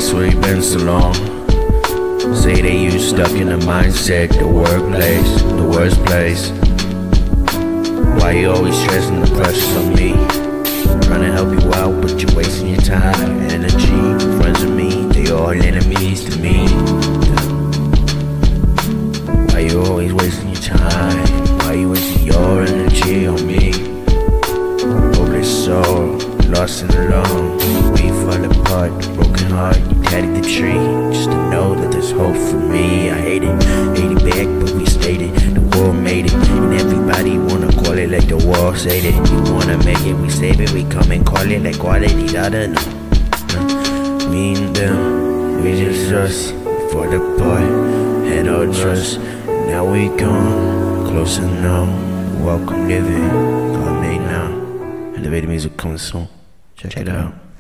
guess where you been so long? Say that you stuck in the mindset, the workplace, the worst place. Why you always stressing the pressures on me? Trying to help you out, but you're wasting your time, energy. Friends with me, they all enemies to me. Why you always wasting your time? Why you wasting your energy on me? Hopeless soul, lost and alone. We fall apart, broken heart, you tatted the tree. Just to know that there's hope for me. I hate it back, but we stayed it. The world made it, and everybody wanna call it like the world said it. You wanna make it, we save it, we come and call it like quality data. No, me and them, we just us. For the boy, had all trust. Now we gone, closer now. Welcome living, God made now. Elevated music coming soon. Check it out.